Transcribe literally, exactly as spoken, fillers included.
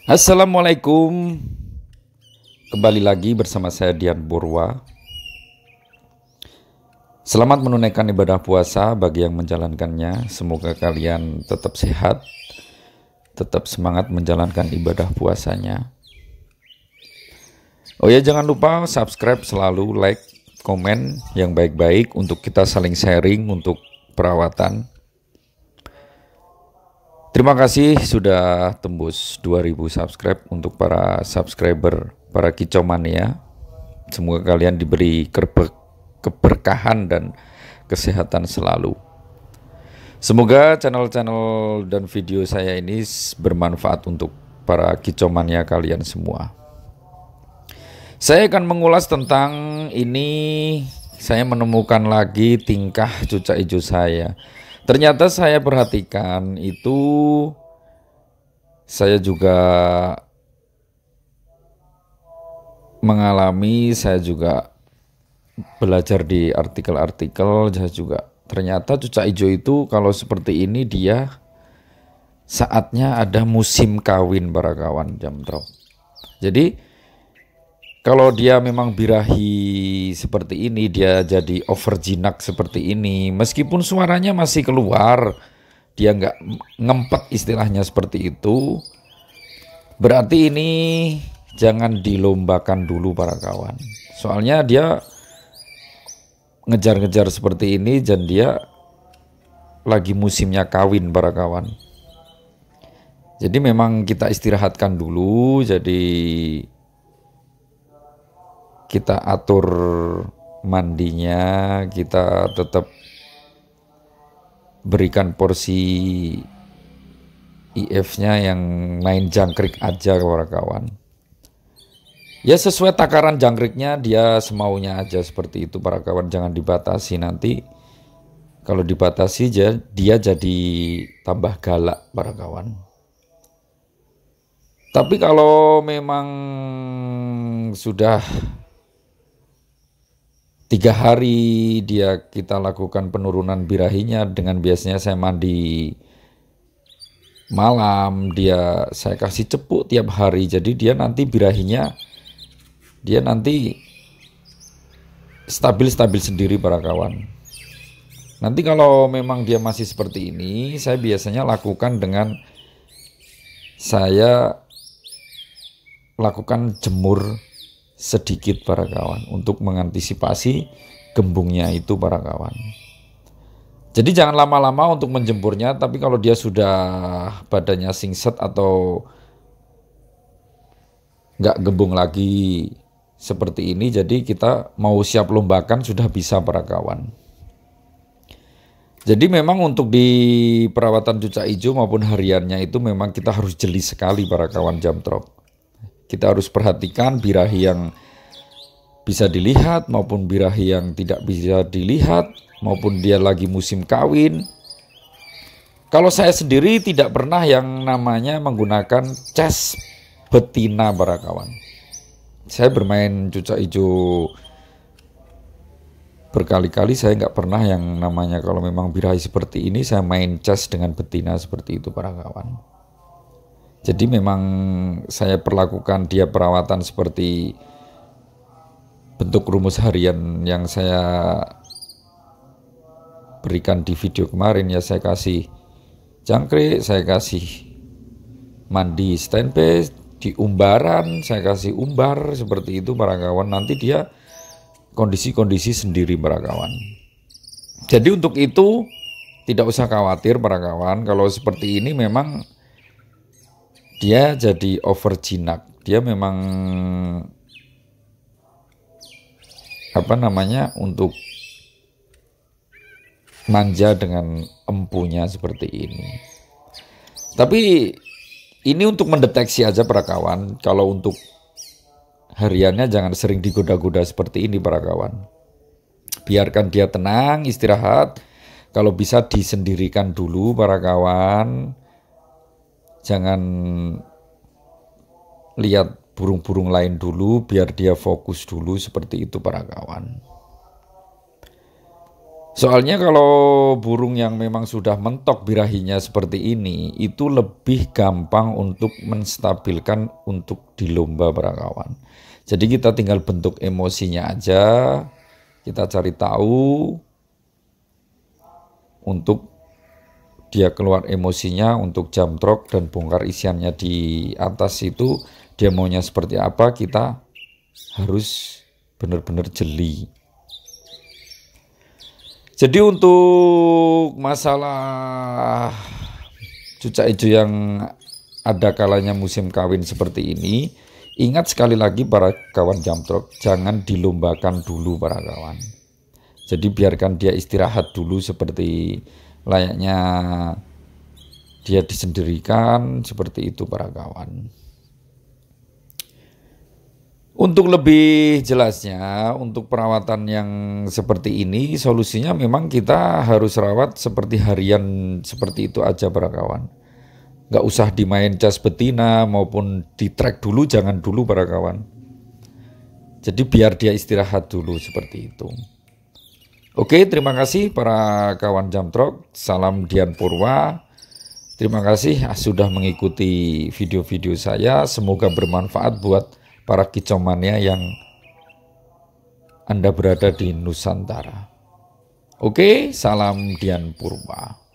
Assalamualaikum. Kembali lagi bersama saya Dian Purwa. Selamat menunaikan ibadah puasa bagi yang menjalankannya. Semoga kalian tetap sehat, tetap semangat menjalankan ibadah puasanya. Oh ya, jangan lupa subscribe selalu, like, komen yang baik-baik untuk kita saling sharing untuk perawatan. Terima kasih sudah tembus dua ribu subscribe untuk para subscriber, para kicomania. Semoga kalian diberi kerbe- keberkahan dan kesehatan selalu. Semoga channel-channel dan video saya ini bermanfaat untuk para kicomania kalian semua. Saya akan mengulas tentang ini. Saya menemukan lagi tingkah cucak hijau saya. Ternyata saya perhatikan itu, saya juga mengalami, saya juga belajar di artikel-artikel, saya juga ternyata cucak hijau itu kalau seperti ini dia saatnya ada musim kawin para kawan jamtrok. Jadi kalau dia memang birahi seperti ini, dia jadi overjinak seperti ini, meskipun suaranya masih keluar, dia nggak ngempet istilahnya seperti itu, berarti ini jangan dilombakan dulu para kawan. Soalnya dia ngejar-ngejar seperti ini dan dia lagi musimnya kawin para kawan. Jadi memang kita istirahatkan dulu, jadi kita atur mandinya, kita tetap berikan porsi I F-nya yang main jangkrik aja para kawan. Ya sesuai takaran jangkriknya, dia semaunya aja seperti itu para kawan, jangan dibatasi nanti. Kalau dibatasi dia jadi tambah galak para kawan. Tapi kalau memang sudah tiga hari dia kita lakukan penurunan birahinya, dengan biasanya saya mandi malam, dia saya kasih cepuk tiap hari, jadi dia nanti birahinya dia nanti stabil-stabil sendiri para kawan. Nanti kalau memang dia masih seperti ini, saya biasanya lakukan dengan saya lakukan jemur sedikit para kawan untuk mengantisipasi gembungnya itu para kawan. Jadi jangan lama-lama untuk menjemurnya, tapi kalau dia sudah badannya singset atau nggak gembung lagi seperti ini, jadi kita mau siap lombakan sudah bisa para kawan. Jadi memang untuk di perawatan cucak hijau maupun hariannya itu memang kita harus jeli sekali para kawan jamtrok. Kita harus perhatikan birahi yang bisa dilihat maupun birahi yang tidak bisa dilihat, maupun dia lagi musim kawin. Kalau saya sendiri tidak pernah yang namanya menggunakan cas betina para kawan. Saya bermain cucak hijau berkali-kali, saya nggak pernah yang namanya kalau memang birahi seperti ini saya main cas dengan betina seperti itu para kawan. Jadi memang saya perlakukan dia perawatan seperti bentuk rumus harian yang saya berikan di video kemarin ya, saya kasih jangkrik, saya kasih mandi standby, di umbaran saya kasih umbar seperti itu para kawan. Nanti dia kondisi-kondisi sendiri para kawan. Jadi untuk itu tidak usah khawatir para kawan, kalau seperti ini memang dia jadi overjinak, dia memang apa namanya untuk manja dengan empunya seperti ini. Tapi ini untuk mendeteksi aja para kawan. Kalau untuk hariannya jangan sering digoda-goda seperti ini para kawan. Biarkan dia tenang, istirahat. Kalau bisa disendirikan dulu para kawan. Jangan lihat burung-burung lain dulu, biar dia fokus dulu seperti itu para kawan. Soalnya kalau burung yang memang sudah mentok birahinya seperti ini, itu lebih gampang untuk menstabilkan untuk di lomba para kawan. Jadi kita tinggal bentuk emosinya aja, kita cari tahu untuk dia keluar emosinya untuk jam trok dan bongkar isiannya di atas itu, dia maunya seperti apa, kita harus benar-benar jeli. Jadi untuk masalah cucak hijau yang ada kalanya musim kawin seperti ini, ingat sekali lagi para kawan jamtrok, jangan dilombakan dulu para kawan. Jadi biarkan dia istirahat dulu seperti layaknya dia disendirikan, seperti itu para kawan. Untuk lebih jelasnya, untuk perawatan yang seperti ini, solusinya memang kita harus rawat seperti harian seperti itu aja para kawan. Nggak usah dimain cas betina maupun di track dulu, jangan dulu para kawan. Jadi biar dia istirahat dulu seperti itu. Oke, terima kasih para kawan jamtrok. Salam Dian Purwa. Terima kasih sudah mengikuti video-video saya. Semoga bermanfaat buat para kicauannya yang Anda berada di Nusantara. Oke, salam Dian Purwa.